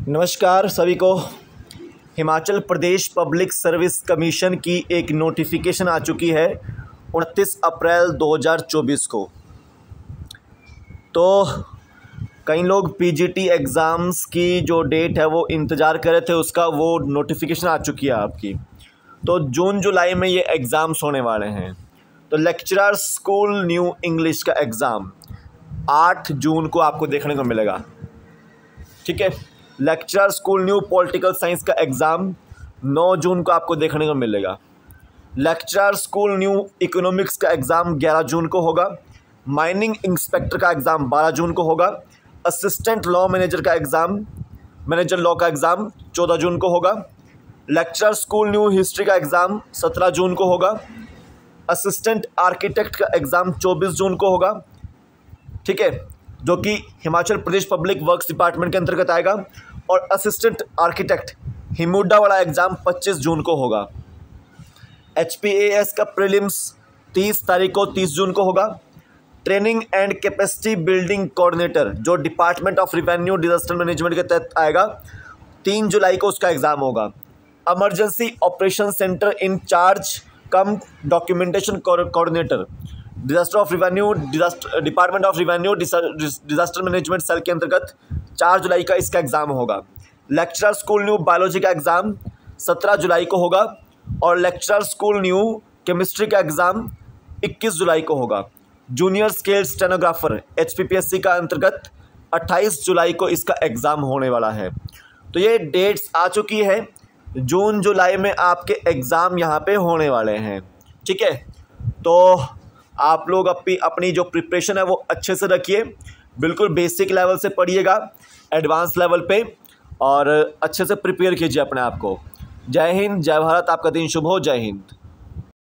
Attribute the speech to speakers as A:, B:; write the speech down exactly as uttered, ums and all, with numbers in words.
A: नमस्कार सभी को। Himachal Pradesh public service commission की एक नोटिफिकेशन आ चुकी है उनतीस अप्रैल दो हज़ार चौबीस को। तो कई लोग पीजीटी एग्ज़ाम्स की जो डेट है वो इंतज़ार कर रहे थे, उसका वो नोटिफिकेशन आ चुकी है आपकी। तो जून जुलाई में ये एग्ज़ाम्स होने वाले हैं। तो लेक्चरर स्कूल न्यू इंग्लिश का एग्ज़ाम आठ जून को आपको देखने को मिलेगा, ठीक है। Lecturer school new political science का एग्ज़ाम नौ जून को आपको देखने को मिलेगा। लेक्चरर स्कूल न्यू इकोनॉमिक्स का एग्ज़ाम ग्यारह जून को होगा। माइनिंग इंस्पेक्टर का एग्ज़ाम बारह जून को होगा। असिस्टेंट लॉ मैनेजर का एग्ज़ाम मैनेजर लॉ का एग्ज़ाम चौदह जून को होगा। लेक्चरर स्कूल न्यू हिस्ट्री का एग्ज़ाम सत्रह जून को होगा। असिस्टेंट आर्किटेक्ट का एग्ज़ाम चौबीस जून को होगा, ठीक है, जो कि Himachal Pradesh public works department के अंतर्गत आएगा। और असिस्टेंट आर्किटेक्ट हिमुडा वाला एग्ज़ाम पच्चीस जून को होगा। एचपीएएस का प्रीलिम्स तीस तारीख को तीस जून को होगा। Training and capacity building coordinator जो department of revenue disaster management के तहत आएगा, तीन जुलाई को उसका एग्ज़ाम होगा। Emergency operation centre in charge cum documentation coordinator disaster of revenue disaster department of revenue disaster management cell के अंतर्गत चार जुलाई का इसका एग्ज़ाम होगा। लेक्चरर स्कूल न्यू बायोलॉजी का एग्ज़ाम सत्रह जुलाई को होगा। और लेक्चरर स्कूल न्यू केमिस्ट्री का एग्ज़ाम इक्कीस जुलाई को होगा। जूनियर स्केल स्टेनोग्राफर एचपीपीएससी का अंतर्गत अट्ठाईस जुलाई को इसका एग्ज़ाम होने वाला है। तो ये डेट्स आ चुकी है, जून जुलाई में आपके एग्ज़ाम यहाँ पे होने वाले हैं, ठीक है। तो आप लोग अपनी अपनी जो प्रिपरेशन है वो अच्छे से रखिए, बिल्कुल बेसिक लेवल से पढ़िएगा एडवांस लेवल पे, और अच्छे से प्रिपेयर कीजिए अपने आप को। जय हिंद, जय भारत, आपका दिन शुभ हो। जय हिंद।